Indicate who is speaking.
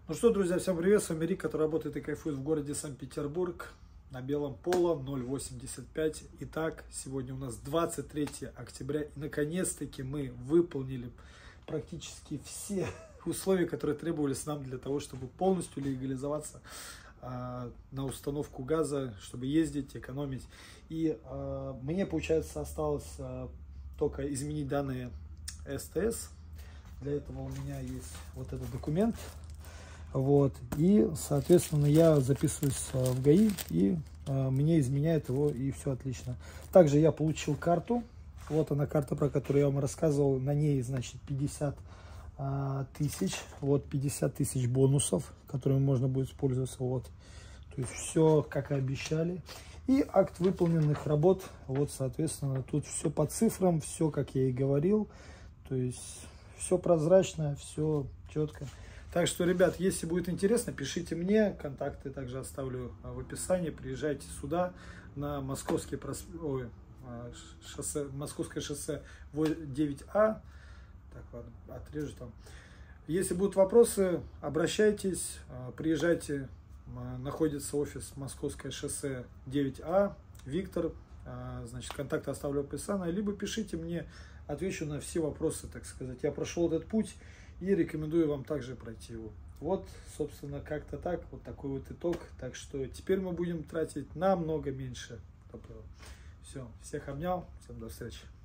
Speaker 1: Ну что, друзья, всем привет, с вами Рик, который работает и кайфует в городе Санкт-Петербург на белом поло 0.85. Итак, сегодня у нас 23 октября, и наконец-таки мы выполнили практически все условия, которые требовались нам для того, чтобы полностью легализоваться на установку газа, чтобы ездить, экономить. И мне, получается, осталось только изменить данные СТС. Для этого у меня есть вот этот документ. Вот, и, соответственно, я записываюсь в ГАИ, и мне изменяет его, и все отлично. Также я получил карту. Вот она, карта, про которую я вам рассказывал. На ней, значит, 50 тысяч. Вот, 50 тысяч бонусов, которыми можно будет использоваться. Вот, то есть все, как и обещали. И акт выполненных работ. Вот, соответственно, тут все по цифрам, все, как я и говорил. То есть все прозрачно, все четко. Так что, ребят, если будет интересно, пишите мне, контакты также оставлю в описании. Приезжайте сюда, на Московское шоссе 9А. Так, ладно, отрежу там. Если будут вопросы, обращайтесь, приезжайте. Находится офис Московское шоссе 9А. Виктор, значит, контакты оставлю в описании. Либо пишите мне, отвечу на все вопросы, так сказать. Я прошел этот путь и рекомендую вам также пройти его. Вот, собственно, как-то так, вот такой вот итог. Так что теперь мы будем тратить намного меньше топлива. Все, всех обнял, всем до встречи.